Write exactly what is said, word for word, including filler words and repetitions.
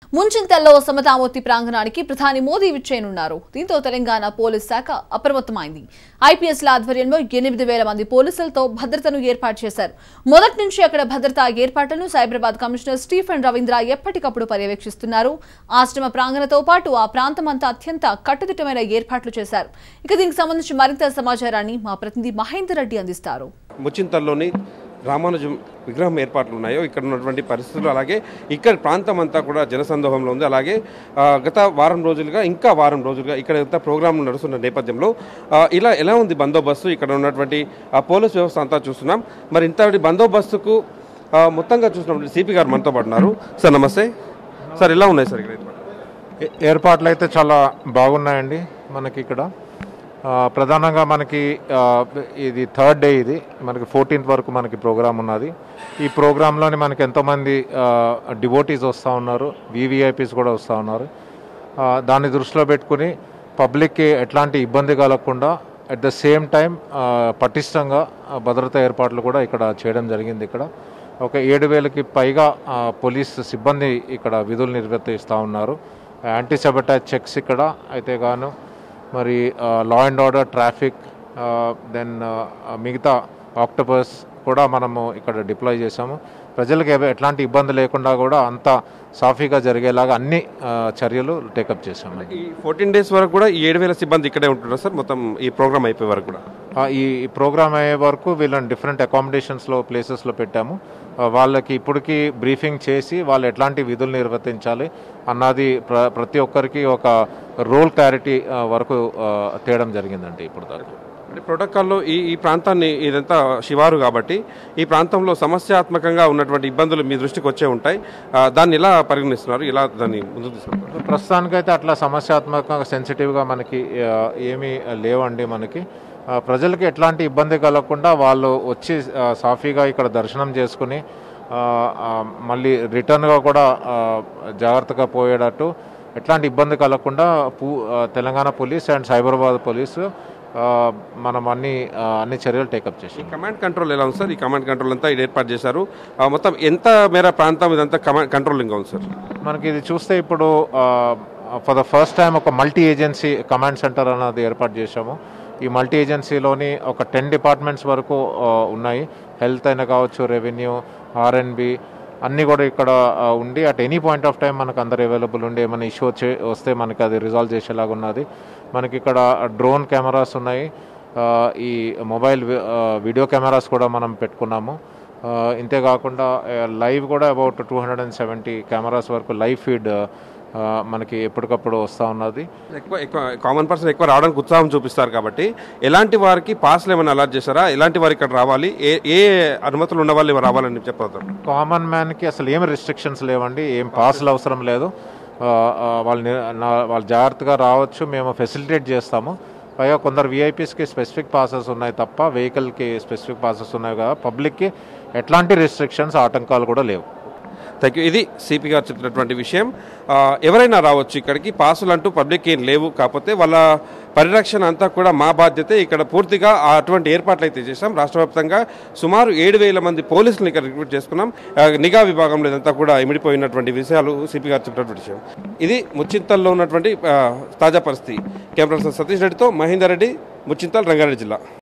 ముంచింతల్లో సమతామూర్తి ప్రాంగణానికి ప్రధాని మోదీ విచ్చేయనున్నారు. దీంతో తెలంగాణ పోలీస్ శాఖ అప్రమత్తమైంది. ఐపీఎస్ల ఆధ్వర్యంలో ఎనిమిది వేల మంది పోలీసులతో భద్రతను ఏర్పాటు చేశారు. మొదటి నుంచి అక్కడ భద్రతా ఏర్పాట్లను సైబరాబాద్ కమిషనర్ స్టీఫెన్ రవీంద్ర ఎప్పటికప్పుడు పర్యవేక్షిస్తున్నారు. ఆశ్రమ ప్రాంగణంతో పాటు ఆ ప్రాంతమంతా అత్యంత కట్టుదిట్టమైన ఏర్పాట్లు చేశారు. ఇక దీనికి సంబంధించి మరింత సమాచారాన్ని మా ప్రతినిధి మహేందర్ రెడ్డి అందిస్తారు. ముచింతల్లోని రామానుజం విగ్రహం ఏర్పాట్లు ఉన్నాయో ఇక్కడ ఉన్నటువంటి పరిస్థితులు, అలాగే ఇక్కడ ప్రాంతం అంతా కూడా జనసందోహంలో ఉంది. అలాగే గత వారం రోజులుగా ఇంకా వారం రోజులుగా ఇక్కడ ఎంత ప్రోగ్రాంలు నడుస్తున్న నేపథ్యంలో ఇలా ఎలా ఉంది బందోబస్తు, ఇక్కడ ఉన్నటువంటి పోలీస్ వ్యవస్థ అంతా చూస్తున్నాం. మరి ఇంతటి బందోబస్తుకు మొత్తంగా చూసినప్పుడు సిపి గారు మనతో పాటు ఉన్నారు. సార్ నమస్తే సార్, ఎలా ఉన్నాయి సార్ ఇక్కడ ఏర్పాట్లు? అయితే చాలా బాగున్నాయండి. మనకి ఇక్కడ ప్రధానంగా మనకి ఇది థర్డ్ డే, ఇది మనకి ఫోర్టీన్త్ వరకు మనకి ప్రోగ్రామ్ ఉన్నది. ఈ ప్రోగ్రాంలోని మనకి ఎంతోమంది డివోటీస్ వస్తూ ఉన్నారు, వివిఐపీస్ కూడా వస్తూ ఉన్నారు. దాన్ని దృష్టిలో పెట్టుకుని పబ్లిక్కి ఎట్లాంటి ఇబ్బంది కలగకుండా అట్ ద సేమ్ టైం పటిష్టంగా భద్రతా ఏర్పాట్లు కూడా ఇక్కడ చేయడం జరిగింది. ఇక్కడ ఒక ఏడు వేలకి పైగా పోలీస్ సిబ్బంది ఇక్కడ విధులు నిర్వర్తిస్తూ ఉన్నారు. యాంటీ సబటాజ్ చెక్స్ ఇక్కడ అయితే గాను మరి law and order, traffic, then మిగతా ఆక్టోపస్ కూడా మనము ఇక్కడ డిప్లాయ్ చేసాము. ప్రజలకు ఎట్లాంటి ఇబ్బంది లేకుండా కూడా అంత సాఫీగా జరిగేలాగా అన్ని చర్యలు టేకప్ చేసాము. ఈ ఫోర్టీన్ డేస్ వరకు కూడా ఈ ఏడు వేల సిబ్బంది ఇక్కడే ఉంటున్నారు సార్. మొత్తం ఈ ప్రోగ్రామ్ అయిపోయే వరకు కూడా ఈ ప్రోగ్రామ్ అయ్యే వరకు వీళ్ళని డిఫరెంట్ అకామిడేషన్స్లో ప్లేసెస్లో పెట్టాము. వాళ్ళకి ఇప్పటికీ బ్రీఫింగ్ చేసి వాళ్ళు ఎట్లాంటి విధులు నిర్వర్తించాలి అన్నది ప్ర ప్రతి ఒక్కరికి ఒక రోల్ క్లారిటీ వరకు తేయడం జరిగిందండి ఇప్పుడు దాకా. అంటే ప్రోటోకాల్లో ఈ ఈ ప్రాంతాన్ని, ఇదంతా శివారు కాబట్టి ఈ ప్రాంతంలో సమస్యాత్మకంగా ఉన్నటువంటి ఇబ్బందులు మీ దృష్టికి వచ్చే ఉంటాయి. దాన్ని ఎలా పరిగణిస్తున్నారు, ఇలా దాన్ని ముందుకు తీసుకుంటారు? ప్రస్తుతానికైతే అట్లా సమస్యాత్మకంగా సెన్సిటివ్గా మనకి ఏమీ లేవండి. మనకి ప్రజలకి ఎట్లాంటి ఇబ్బంది కలగకుండా వాళ్ళు వచ్చి సాఫీగా ఇక్కడ దర్శనం చేసుకుని మళ్ళీ రిటర్న్గా కూడా జాగ్రత్తగా పోయేటట్టు ఎట్లాంటి ఇబ్బంది కలగకుండా Telangana police and Cyberabad police మనం అన్ని అన్ని చర్యలు టేకప్ చేసి. కమాండ్ కంట్రోల్ ఎలా ఉంది సార్? ఈ కమాండ్ కంట్రోల్ అంతా ఇది ఏర్పాటు చేశారు. మొత్తం ఎంత మేర ప్రాంతం ఇదంతా కమాండ్ కంట్రోలింగ్ ఉంది సార్? మనకి ఇది చూస్తే ఇప్పుడు ఫర్ ద ఫస్ట్ టైం ఒక మల్టీ ఏజెన్సీ కమాండ్ సెంటర్ అన్నది ఏర్పాటు చేశాము. ఈ మల్టీ ఏజెన్సీలోని ఒక టెన్ డిపార్ట్మెంట్స్ వరకు ఉన్నాయి. హెల్త్ అయినా కావచ్చు, రెవెన్యూ, ఆర్ఎన్బి అన్నీ కూడా ఇక్కడ ఉండి at any point of time మనకు అందరు అవైలబుల్ ఉండి ఏమైనా ఇష్యూ వచ్చే వస్తే మనకి అది రిజాల్వ్ చేసేలాగా ఉన్నది. మనకి ఇక్కడ డ్రోన్ కెమెరాస్ ఉన్నాయి, ఈ మొబైల్ వీడియో కెమెరాస్ కూడా మనం పెట్టుకున్నాము. ఇంతేకాకుండా లైవ్ కూడా about two hundred and seventy cameras వరకు లైవ్ ఫీడ్ మనకి ఎప్పటికప్పుడు వస్తూ ఉన్నది. ఎక్కువ ఎక్కువ కామన్ పర్సన్ ఎక్కువ రావడానికి ఉత్సాహం చూపిస్తారు కాబట్టి ఎలాంటి వారికి పాస్లు ఏమైనా అలాట్ చేశారా? ఎలాంటి వారు ఇక్కడ రావాలి, ఏ ఏ అనుమతులు ఉన్న వాళ్ళు రావాలని చెప్పగలుగుతారు? కామన్ మ్యాన్కి అసలు ఏమి రిస్ట్రిక్షన్స్ లేవండి, ఏం పాస్లు అవసరం లేదు. వాళ్ళని వాళ్ళు జాగ్రత్తగా రావచ్చు, మేము ఫెసిలిటేట్ చేస్తాము. పైగా కొందరు విఐపీస్కి స్పెసిఫిక్ పాసెస్ ఉన్నాయి తప్ప వెహికల్కి స్పెసిఫిక్ పాసెస్ ఉన్నాయి కదా. పబ్లిక్కి ఎట్లాంటి రిస్ట్రిక్షన్స్, ఆటంకాలు కూడా లేవు. Thank you. ఇది సిపి గారు చెప్పినటువంటి విషయం. ఎవరైనా రావచ్చు ఇక్కడికి, పాసులు అంటూ పబ్లిక్ ఏం లేవు. కాకపోతే వాళ్ళ పరిరక్షణ అంతా కూడా మా బాధ్యతే. ఇక్కడ పూర్తిగా అటువంటి ఏర్పాట్లు అయితే చేశాం. రాష్ట్ర వ్యాప్తంగా సుమారు ఏడు వేల మంది పోలీసులను ఇక్కడ రిక్రూట్ చేసుకున్నాం. నిఘా విభాగంలో ఇదంతా కూడా ఇమిడిపోయినటువంటి విషయాలు సిపి గారు చెప్పినటువంటి విషయం. ఇది ముచ్చింతల్లో ఉన్నటువంటి తాజా పరిస్థితి. కెమెరా పర్సన్ సతీష్ రెడ్డితో మహేందర్ రెడ్డి, ముచ్చింతల్, రంగారెడ్డి జిల్లా.